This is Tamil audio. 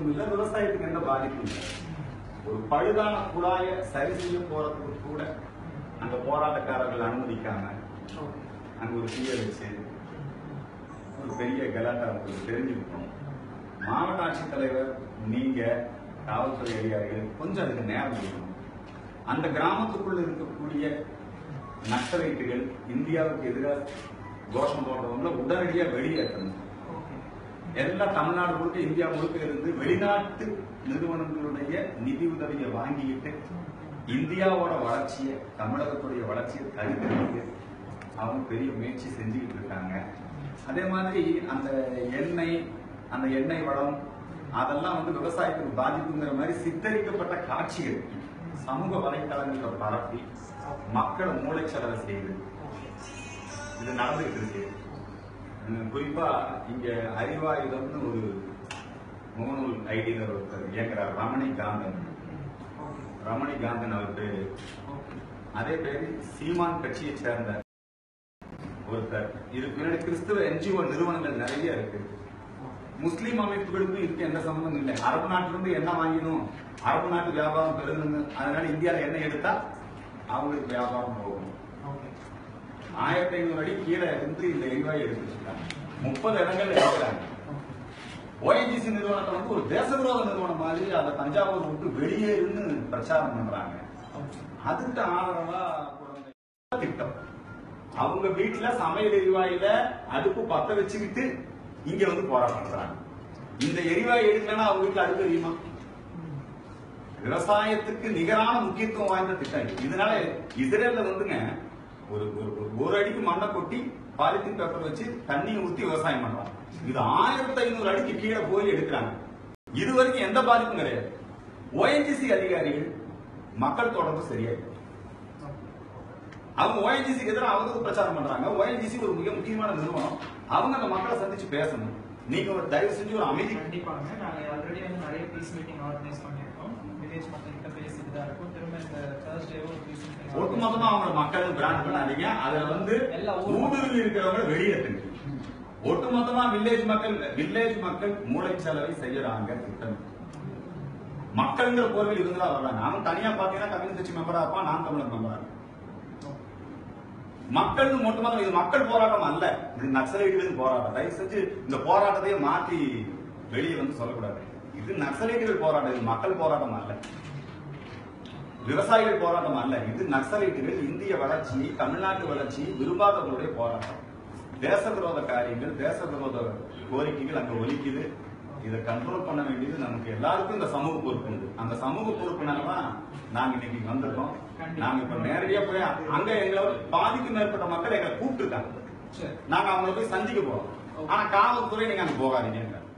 பாதிப்பும் இல்லை, விவசாயத்துக்கு எந்த பாதிப்பும் இல்லை. ஒரு பழுதான குழாயை சரி செய்ய போறதுக்கு கூட அந்த போராட்டக்காரர்கள் அனுமதிக்காம அங்க ஒரு தீய வச்சு ஒரு பெரிய கலாட்டா தெரிஞ்சுக்கணும். மாவட்ட ஆட்சித்தலைவர், நீங்க காவல்துறை அதிகாரிகள் கொஞ்சம் அதுக்கு நேரம் கொடுக்கணும். அந்த கிராமத்துக்குள்ள இருக்கக்கூடிய நக்சலைட்டுகள் இந்தியாவுக்கு எதிராக கோஷம் போடுறவங்கள உடனடியா வெளியேற்றணும். எல்லாம் தமிழ்நாடு முழுக்க, இந்தியா முழுக்க இருந்து வெளிநாட்டு நிறுவனங்களுடைய நிதி உதவியை வாங்கிட்டு இந்தியாவோட வளர்ச்சியை, தமிழகத்துடைய வளர்ச்சியை தடுக்கிறதுக்கு அவங்க பெரிய முயற்சி செஞ்சுக்கிட்டு இருக்காங்க. அதே மாதிரி அந்த எண்ணெய் வளம் அதெல்லாம் விவசாயத்துக்கு பாதிப்புங்கிற மாதிரி சித்தரிக்கப்பட்ட காட்சிகள் சமூக வலைத்தளங்களை பரப்பி மக்களை மூளைச்சலவை செய்து இது நடந்துகிட்டு இருக்கு. குறிப்பா இங்க அறிவாயுதம்னு ஒரு முகநூல் ஐடியில ஒருத்தர் இயங்குறார், ரமணி காந்தன் அவர் பேரு. அதே பேரு சீமான் கட்சியை சேர்ந்த ஒருத்தர். இது பின்னாடி கிறிஸ்துவ என்ஜிஓ நிறுவனங்கள் நிறைய இருக்கு. முஸ்லீம் அமைப்புகளுக்கும் இதுக்கு எந்த சம்பந்தம் இல்லை. அரபு நாட்டுல இருந்து என்ன வாங்கினும், அரபு நாட்டு வியாபாரம் பெருகுன்னு, அதனால இந்தியாவில என்ன எடுத்தா அவங்களுக்கு வியாபாரம் போகும். 1500 அடி கீழே இருந்து இந்த எரிவாயு எடுத்துருக்காங்க. 30 இடங்கள்ல எடுக்கிறாங்க. ONGC நிறுவனத்தை ஒரு தேசவிரோத நிறுவனம் மாதிரி அந்த தஞ்சாவூர் விட்டு வெளியே இருந்து பிரச்சாரம் பண்றாங்க. அதுக்கு ஆதரவா திட்டம். அவங்க வீட்டுல சமையல் எரிவாயில அடுப்பு பத்த வச்சுக்கிட்டு இங்க போராட்டம் பண்றாங்க. இந்த எரிவாயு எடுக்கலன்னா அவங்க வீட்டுல அடுப்பு எரியுமா? விவசாயத்துக்கு நிகரான முக்கியத்துவம் வாய்ந்த திட்டம். இதனால இஸ்ரேல்ல ஒரு அடிக்கு மண்ணை கொட்டி பாலித்தீன் பேப்பர் வச்சு தண்ணியை ஊத்தி விவசாயம் பண்றாங்க. இது 1500 அடிக்கு கீழே போய் எடுக்கிறாங்க. இதுவரைக்கும் எந்த பாதிப்பும் கிடையாது. ONGC அதிகாரிகள் மக்கள் தொடர்பு சரியா அவங்க ONGC எதிராக அவங்க பிரச்சாரம் பண்றாங்க. ONGC ஒரு மிக முக்கியமான நிறுவனம். அவங்க அந்த மக்களை சந்திச்சு பேசணும். நீங்க தயவு செஞ்சு ஒரு அமைதி. கண்டிப்பாங்க. நாங்க ஆல்ரெடி நிறைய பீஸ் மீட்டிங் ஆர்கனைஸ் பண்ணிருக்கோம். வில்லேஜ் மக்கள் கிட்ட பேசிட்டு தான் இருக்கும். திரும்ப இந்த Thursday ஒரு பீஸ் மீட்டிங் ஒட்டுமொத்தமா அவங்க மக்கள் பிராண்ட் பண்ணாதீங்க. அதுல ஊடுருவி இருக்கிறவங்க வெளியேற்றுங்க. ஒட்டுமொத்தமா வில்லேஜ் மக்கள் மூளைச்சலவை செய்யறாங்க திட்டம். மக்கள்ங்கிற போர்வில் இருந்தா வர்றாங்க. அவன் தனியா பாத்தீங்கன்னா கம்யூனிஸ்ட் கட்சி மெம்பரா இருப்பான், நான் தமிழர் மெம்பரா இருப்பேன். மக்கள் ஒட்டுமொத்தம் இது மக்கள் போராட்டம் அல்ல, இது நக்சலைட்டுகளின் போராட்டம். தயவு செஞ்சு இந்த போராட்டத்தையே மாற்றி வெளியே சொல்லக்கூடாது. இது நக்சலைட்டுகள் போராட்டம், இது மக்கள் போராட்டம் அல்ல, விவசாயிகள் போராட்டம் அல்ல. இது நக்சலைட்டுகள் இந்திய வளர்ச்சியை, தமிழ்நாட்டு வளர்ச்சியை விரும்பாதவர்களுடைய போராட்டம். தேச விரோத காரியங்கள், தேச விரோத கோரிக்கைகள் அங்க ஒலிக்குது. இதை கண்ட்ரோல் பண்ண வேண்டியது நமக்கு எல்லாருக்கும் இந்த சமூக பொறுப்பு உண்டு. அந்த சமூக பொறுப்புனாலதான் நாங்க இன்னைக்கு வந்திருக்கோம். நாங்க இப்ப நேரடியா போய் அங்க எங்களை பாதிக்கும் மேற்பட்ட மக்கள் எங்களை கூப்பிட்டு இருக்காங்க. நாங்க அவங்களை போய் சந்திக்க போறோம். ஆனா காவல்துறை நீங்க அங்க போகாதீங்க.